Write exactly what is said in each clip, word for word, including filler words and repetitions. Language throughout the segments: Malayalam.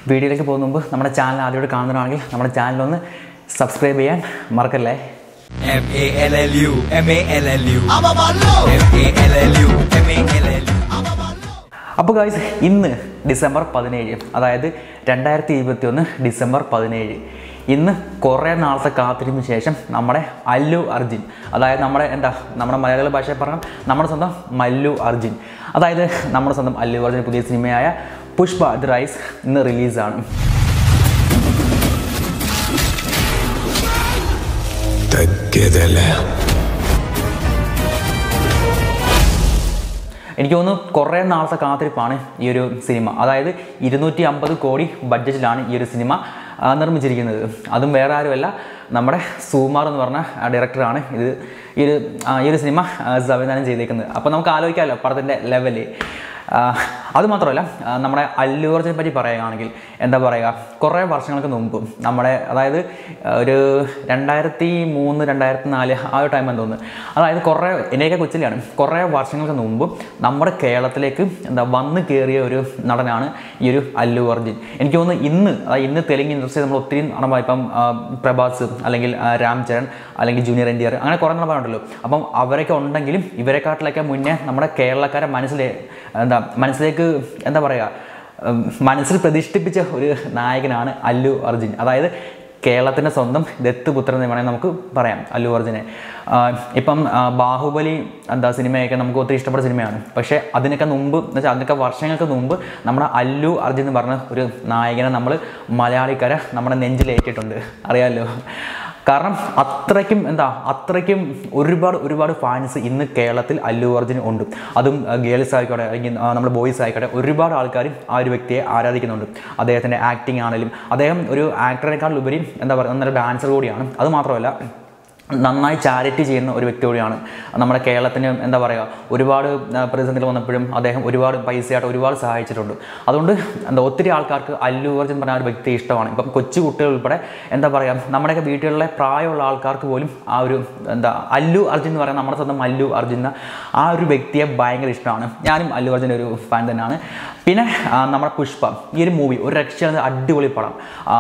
വീഡിയോയിലേക്ക് പോകുന്ന മുമ്പ് നമ്മുടെ ചാനൽ ആദ്യമായിട്ട് കാണുന്നതാണെങ്കിൽ നമ്മുടെ ചാനൽ ഒന്ന് സബ്സ്ക്രൈബ് ചെയ്യാൻ മറക്കല്ലേ. M A L L U M A L L U M A L L U M A L L U. അപ്പോൾ ഗായ്സ്, ഇന്ന് ഡിസംബർ പതിനേഴ്, അതായത് രണ്ടായിരത്തി ഇരുപത്തി ഒന്ന് ഡിസംബർ പതിനേഴ്. ഇന്ന് കുറേ നാളത്തെ കാത്തിരിപ്പിന് ശേഷം നമ്മുടെ അല്ലു അർജുൻ, അതായത് നമ്മുടെ എന്താ നമ്മുടെ മലയാള ഭാഷയിൽ പറഞ്ഞാൽ നമ്മുടെ സ്വന്തം മല്ലു അർജുൻ, അതായത് നമ്മുടെ സ്വന്തം അല്ലു അർജുൻ പുതിയ സിനിമയായ പുഷ്പ ദി റൈസ് ഇന്ന് റിലീസാണ്. എനിക്ക് തോന്നുന്നു കുറേ നാളത്തെ കാത്തിരിപ്പാണ് ഈ ഒരു സിനിമ. അതായത് ഇരുന്നൂറ്റി അമ്പത് കോടി ബഡ്ജറ്റിലാണ് ഈ ഒരു സിനിമ നിർമ്മിച്ചിരിക്കുന്നത്. അതും വേറെ ആരുമല്ല, നമ്മുടെ സുകുമാർ എന്ന് പറഞ്ഞ ഡയറക്ടറാണ് ഇത് ഈ ഒരു ഈ ഒരു സിനിമ സംവിധാനം ചെയ്തേക്കുന്നത്. അപ്പോൾ നമുക്ക് ആലോചിക്കാമല്ലോ പടത്തിൻ്റെ ലെവല്. അതുമാത്രമല്ല, നമ്മുടെ അല്ലു അർജുനെ പറ്റി പറയുകയാണെങ്കിൽ എന്താ പറയുക, കുറേ വർഷങ്ങൾക്ക് മുമ്പ് നമ്മുടെ, അതായത് ഒരു രണ്ടായിരത്തി മൂന്ന് രണ്ടായിരത്തി നാല് ആ ഒരു ടൈം എന്ന് തോന്നുന്നു, അതായത് കുറേ എന്നെയൊക്കെ കൊച്ചിലാണ്, കുറേ വർഷങ്ങൾക്ക് മുമ്പ് നമ്മുടെ കേരളത്തിലേക്ക് എന്താ വന്ന് കയറിയ ഒരു നടനാണ് ഈ ഒരു അല്ലു അർജുൻ. എനിക്ക് തോന്നുന്നു ഇന്ന് അതായത് ഇന്ന് തെലുങ്ക് ഇൻഡസ്ട്രി നമ്മൾ ഒത്തിരി നടന്മാർ, ഇപ്പം പ്രഭാസ് അല്ലെങ്കിൽ രാം ചരൺ അല്ലെങ്കിൽ ജൂനിയർ എൻ ടി ആർ, അങ്ങനെ കുറേ നടന്മാരുണ്ടല്ലോ. അപ്പം അവരൊക്കെ ഉണ്ടെങ്കിലും ഇവരെക്കാട്ടിലൊക്കെ മുന്നേ നമ്മുടെ കേരളക്കാരെ മനസ്സിലെ എന്താ മനസ്സിലേക്ക് എന്താ പറയുക മനസ്സിൽ പ്രതിഷ്ഠിപ്പിച്ച ഒരു നായകനാണ് അല്ലു അർജുൻ. അതായത് കേരളത്തിൻ്റെ സ്വന്തം ദത്തുപുത്രൻ എന്ന് വേണമെങ്കിൽ നമുക്ക് പറയാം അല്ലു അർജുനെ. ഇപ്പം ബാഹുബലി എന്താ സിനിമയൊക്കെ നമുക്ക് ഒത്തിരി ഇഷ്ടപ്പെട്ട സിനിമയാണ്. പക്ഷേ അതിനൊക്കെ മുമ്പ് എന്ന് വെച്ചാൽ അതിനൊക്കെ വർഷങ്ങൾക്ക് മുമ്പ് നമ്മുടെ അല്ലു അർജുൻ എന്ന് പറഞ്ഞ ഒരു നായകനെ നമ്മൾ മലയാളിക്കാരെ നമ്മുടെ നെഞ്ചിലേറ്റിട്ടുണ്ട്, അറിയാമല്ലോ. കാരണം അത്രയ്ക്കും എന്താ അത്രയ്ക്കും ഒരുപാട് ഒരുപാട് ഫാൻസ് ഇന്ന് കേരളത്തിൽ അല്ലു അർജുൻ ഉണ്ട്. അതും ഗേൾസ് ആയിക്കോട്ടെ അല്ലെങ്കിൽ നമ്മുടെ ബോയ്സ് ആയിക്കോട്ടെ, ഒരുപാട് ആൾക്കാർ ആ ഒരു വ്യക്തിയെ ആരാധിക്കുന്നുണ്ട്. അദ്ദേഹത്തിൻ്റെ ആക്ടിങ് ആണെങ്കിലും അദ്ദേഹം ഒരു ആക്ടറേക്കാളുപരി എന്താ പറയുക നല്ലൊരു ഡാൻസർ കൂടിയാണ്. അതുമാത്രമല്ല, നന്നായി ചാരിറ്റി ചെയ്യുന്ന ഒരു വ്യക്തി കൂടിയാണ്. നമ്മുടെ കേരളത്തിന് എന്താ പറയുക ഒരുപാട് പ്രതിസന്ധികൾ വന്നപ്പോഴും അദ്ദേഹം ഒരുപാട് പൈസയായിട്ട് ഒരുപാട് സഹായിച്ചിട്ടുണ്ട്. അതുകൊണ്ട് എന്താ ഒത്തിരി ആൾക്കാർക്ക് അല്ലു അർജുൻ പറഞ്ഞ ഒരു വ്യക്തി ഇഷ്ടമാണ്. ഇപ്പം കൊച്ചു കുട്ടികൾ ഉൾപ്പെടെ എന്താ പറയുക നമ്മുടെയൊക്കെ വീട്ടുകളിലെ പ്രായമുള്ള ആൾക്കാർക്ക് പോലും ആ ഒരു എന്താ അല്ലു അർജുൻ എന്ന് പറയുന്നത് നമ്മുടെ സ്വന്തം അല്ലു അർജുൻ ആ ഒരു വ്യക്തിയെ ഭയങ്കര ഇഷ്ടമാണ്. ഞാനും അല്ലു അർജുൻ്റെ ഒരു ഫാൻ തന്നെയാണ്. പിന്നെ നമ്മുടെ പുഷ്പ ഈ ഒരു മൂവി ഒരു രക്ഷയാണ്, അടിപൊളി പടം.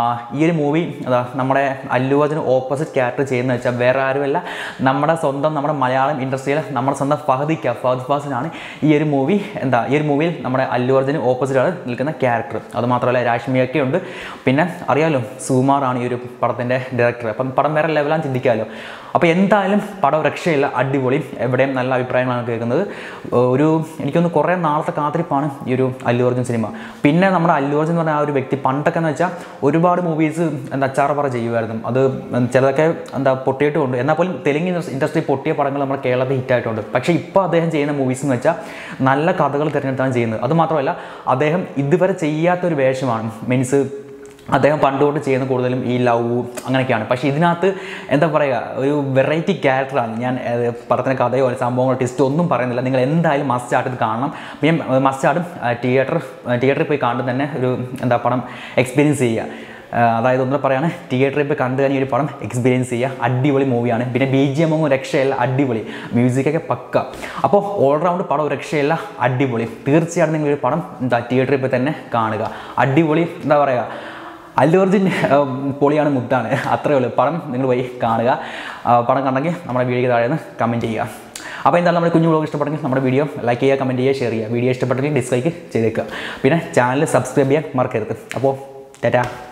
ഈ ഒരു മൂവി അതാ നമ്മുടെ അല്ലു അർജുൻ ഓപ്പോസിറ്റ് ക്യാരക്ടർ ചെയ്യുന്നത് വെച്ചാൽ വേറെ ആരുമല്ല, നമ്മുടെ സ്വന്തം നമ്മുടെ മലയാളം ഇൻഡസ്ട്രിയിൽ നമ്മുടെ സ്വന്തം ഫഹദിക്ക ഫഹദ് ഫാസിലാണ് ഈ ഒരു മൂവി എന്താ ഈ ഒരു മൂവിയിൽ നമ്മുടെ അല്ലു അർജുന് ഓപ്പോസിറ്റാണ് നിൽക്കുന്ന ക്യാരക്ടർ. അതുമാത്രമല്ല രാഷ്മിയൊക്കെ ഉണ്ട്. പിന്നെ അറിയാമല്ലോ സുകുമാറാണ് ഈ ഒരു പടത്തിൻ്റെ ഡയറക്ടർ. അപ്പം പടം വേറെ ലെവലാണ് ചിന്തിക്കാമല്ലോ. അപ്പോൾ എന്തായാലും പടം രക്ഷയില്ല, അടിപൊളി. എവിടെയും നല്ല അഭിപ്രായങ്ങളാണ് കേൾക്കുന്നത്. ഒരു എനിക്കൊന്ന് കുറേ നാളത്തെ കാത്തിരിപ്പാണ് ഈ ഒരു അല്ലു അർജുൻ സിനിമ. പിന്നെ നമ്മുടെ അല്ലു അർജുൻ എന്ന് പറഞ്ഞ ആ ഒരു വ്യക്തി പണ്ടൊക്കെ എന്ന് വെച്ചാൽ ഒരുപാട് മൂവീസ് എന്താ അച്ചാറപ്പറ ചെയ്യുമായിരുന്നു. അത് ചിലതൊക്കെ എന്താ പൊട്ടിയിട്ടുണ്ട്. എന്നാൽ പോലും തെലുങ്ക് ഇൻഡസ്ട്രി പൊട്ടിയ പടങ്ങൾ നമ്മുടെ കേരളത്തിൽ ഹിറ്റായിട്ടുണ്ട്. പക്ഷേ ഇപ്പോൾ അദ്ദേഹം ചെയ്യുന്ന മൂവീസ് എന്ന് വെച്ചാൽ നല്ല കഥകൾ തിരഞ്ഞെടുത്താണ് ചെയ്യുന്നത്. അതുമാത്രമല്ല, അദ്ദേഹം ഇതുവരെ ചെയ്യാത്തൊരു വേഷമാണ്. മീൻസ് അദ്ദേഹം പണ്ടുകൊണ്ട് ചെയ്യുന്ന കൂടുതലും ഈ ലവ് അങ്ങനെയൊക്കെയാണ്. പക്ഷേ ഇതിനകത്ത് എന്താ പറയുക ഒരു വെറൈറ്റി ക്യാരക്ടറാണ്. ഞാൻ പടത്തിൻ്റെ കഥയോ സംഭവങ്ങളോ ടെസ്റ്റ് ഒന്നും പറയുന്നില്ല. നിങ്ങൾ എന്തായാലും മസ്റ്റ് ആയിട്ട് ഇത് കാണണം. ഞാൻ മസ്റ്റ് ആയിട്ടും തിയേറ്റർ തിയേറ്ററിൽ പോയി കണ്ട് തന്നെ ഒരു എന്താ പടം എക്സ്പീരിയൻസ് ചെയ്യുക. അതായത് ഒന്നും പറയുകയാണ്, തിയേറ്ററിൽ പോയി കണ്ടു തന്നെ ഈ ഒരു പടം എക്സ്പീരിയൻസ് ചെയ്യുക. അടിപൊളി മൂവിയാണ്. പിന്നെ ബി ജി എം ഒന്നും രക്ഷയില്ല, അടിപൊളി. മ്യൂസിക്കൊക്കെ പക്ക. അപ്പോൾ ഓൾറൗണ്ട് പടം രക്ഷയില്ല, അടിപൊളി. തീർച്ചയായിട്ടും നിങ്ങൾ ഒരു പടം എന്താ തിയേറ്ററിൽ പോയി തന്നെ കാണുക. അടിപൊളി. എന്താ പറയുക അല്ലു അർജുൻ പൊളിയാണ്, മുത്താണ്. അത്രയേ ഉള്ളൂ. പടം നിങ്ങൾ പോയി കാണുക. പടം കണ്ടെങ്കിൽ നമ്മുടെ വീഡിയോയ്ക്ക് താഴെ നിന്ന് കമൻറ്റ് ചെയ്യുക. അപ്പോൾ എന്തായാലും നമ്മുടെ കുഞ്ഞു വ്ളോഗ് ഇഷ്ടപ്പെട്ടെങ്കിൽ നമ്മുടെ വീഡിയോ ലൈക്ക് ചെയ്യുക, കമൻറ്റ് ചെയ്യുക, ഷെയർ ചെയ്യുക. വീഡിയോ ഇഷ്ടപ്പെട്ടെങ്കിൽ ഡിസ്ലൈക്ക് ചെയ്തേക്കുക. പിന്നെ ചാനൽ സബ്സ്ക്രൈബ് ചെയ്യാൻ മറക്കരുത്. അപ്പോൾ ടാറ്റാ.